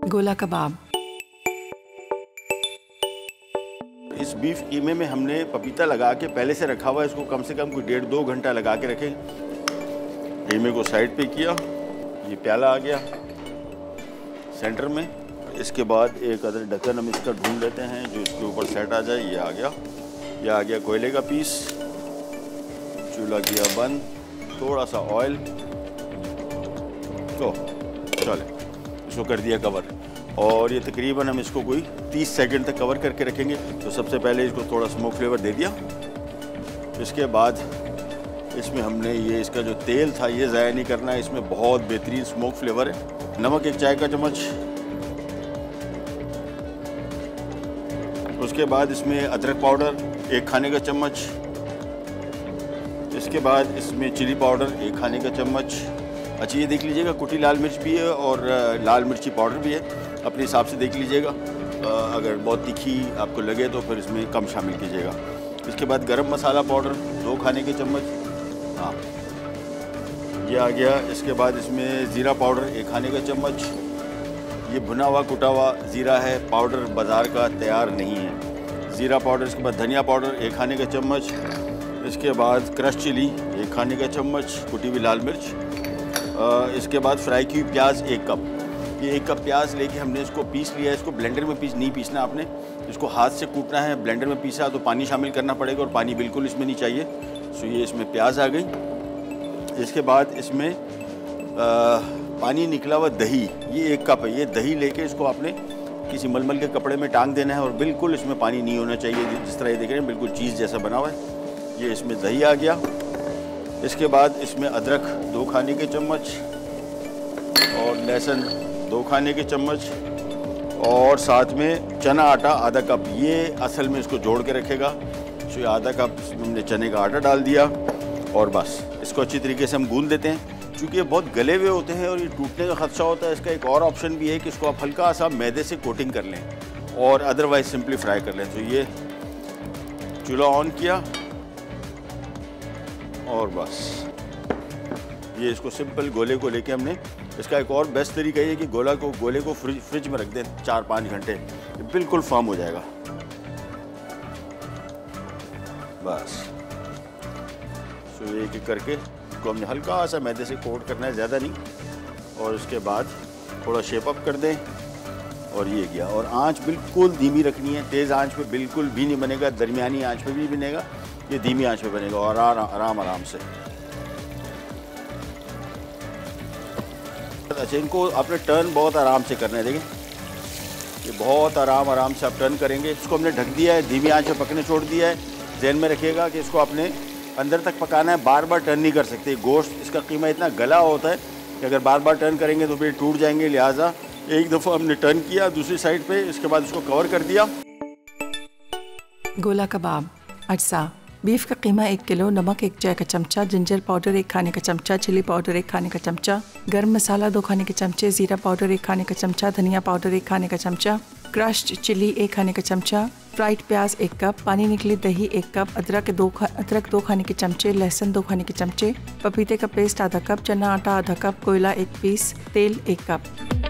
गोला कबाब। इस बीफ कीमे में हमने पपीता लगा के पहले से रखा हुआ है। इसको कम से कम कोई 1.5-2 घंटा लगा के रखें। कीमे को साइड पे किया, ये प्याला आ गया सेंटर में। इसके बाद एक अदर ढक्कन हम इसका ढूंढ लेते हैं जो इसके ऊपर सेट आ जाए। ये आ गया, ये आ गया कोयले का पीस। चूल्हा किया बंद, थोड़ा सा ऑयल, तो चले इसको कर दिया कवर। और ये तकरीबन हम इसको कोई 30 सेकंड तक कवर करके रखेंगे। तो सबसे पहले इसको थोड़ा स्मोक फ्लेवर दे दिया। इसके बाद इसमें हमने ये इसका जो तेल था ये ज़ाया नहीं करना है। इसमें बहुत बेहतरीन स्मोक फ्लेवर है। नमक 1 चाय का चम्मच। उसके बाद इसमें अदरक पाउडर 1 खाने का चम्मच। इसके बाद इसमें चिली पाउडर 1 खाने का चम्मच। अच्छा ये देख लीजिएगा कुटी लाल मिर्च भी है और लाल मिर्ची पाउडर भी है, अपने हिसाब से देख लीजिएगा। अगर बहुत तीखी आपको लगे तो फिर इसमें कम शामिल कीजिएगा। इसके बाद गरम मसाला पाउडर 2 खाने के चम्मच। हाँ ये आ गया। इसके बाद इसमें ज़ीरा पाउडर 1 खाने का चम्मच। ये भुना हुआ कुटा हुआ ज़ीरा है, पाउडर बाज़ार का तैयार नहीं है। ज़ीरा पाउडर। इसके बाद धनिया पाउडर 1 खाने का चम्मच। इसके बाद क्रश चिली 1 खाने का चम्मच, कुटी हुई लाल मिर्च। इसके बाद फ्राई की प्याज 1 कप। ये 1 कप प्याज लेके हमने इसको पीस लिया है। इसको ब्लेंडर में नहीं पीसना आपने, इसको हाथ से कूटना है। ब्लेंडर में पीसा तो पानी शामिल करना पड़ेगा और पानी बिल्कुल इसमें नहीं चाहिए। सो ये इसमें प्याज आ गई। इसके बाद इसमें पानी निकला हुआ दही, ये 1 कप है। ये दही लेके इसको आपने किसी मलमल के कपड़े में टांग देना है और बिल्कुल इसमें पानी नहीं होना चाहिए। जिस तरह ये देख रहे हैं बिल्कुल चीज़ जैसा बना हुआ है। ये इसमें दही आ गया। इसके बाद इसमें अदरक 2 खाने के चम्मच और लहसुन 2 खाने के चम्मच और साथ में चना आटा आधा कप। ये असल में इसको जोड़ के रखेगा। तो ये आधा कप हमने चने का आटा डाल दिया और बस इसको अच्छी तरीके से हम गूंद देते हैं। क्योंकि ये बहुत गले हुए होते हैं और ये टूटने का खदशा होता है। इसका एक और ऑप्शन भी है कि इसको आप हल्का सा मैदे से कोटिंग कर लें और अदरवाइज सिंपली फ्राई कर लें। तो ये चूल्हा ऑन किया और बस ये इसको सिंपल गोले को लेके हमने, इसका एक और बेस्ट तरीका ये कि गोले को फ्रिज में रख दें 4-5 घंटे, ये बिल्कुल फर्म हो जाएगा। बस सो ये एक करके इसको हमने हल्का सा मैदे से कोट करना है, ज़्यादा नहीं। और उसके बाद थोड़ा शेप अप कर दें और ये गया। और आंच बिल्कुल धीमी रखनी है, तेज़ आंच पे बिल्कुल भी नहीं बनेगा, दरमियानी आंच पे भी बनेगा, ये धीमी आंच पे बनेगा और आराम से। अच्छा इनको आपने टर्न बहुत आराम से करना है। देखें ये बहुत आराम से आप टर्न करेंगे। इसको हमने ढक दिया है, धीमी आंच पे पकने छोड़ दिया है। ज़हन में रखिएगा कि इसको आपने अंदर तक पकाना है, बार बार टर्न नहीं कर सकते। गोश्त इसका कीमा इतना गला होता है कि अगर बार बार टर्न करेंगे तो फिर टूट जाएंगे। लिहाजा एक दफ़ा हमने टर्न किया दूसरी साइड पे, इसके बाद इसको कवर कर दिया। गोला कबाब। अज्जा: बीफ का कीमा 1 किलो, नमक 1 चाय का चमचा, जिंजर पाउडर 1 खाने का चमचा, चिली पाउडर 1 खाने का चमचा, गरम मसाला 2 खाने के चमचे, ज़ीरा पाउडर 1 खाने का चमचा, धनिया पाउडर 1 खाने का चमचा, क्रश्ड चिली 1 खाने का चमचा, फ्राइड प्याज 1 कप, पानी निकली दही 1 कप, अदरक 2 खाने के चमचे, लहसुन 2 खाने के चमचे, पपीते का पेस्ट आधा कप, चना आटा आधा कप, कोयला 1 पीस, तेल 1 कप।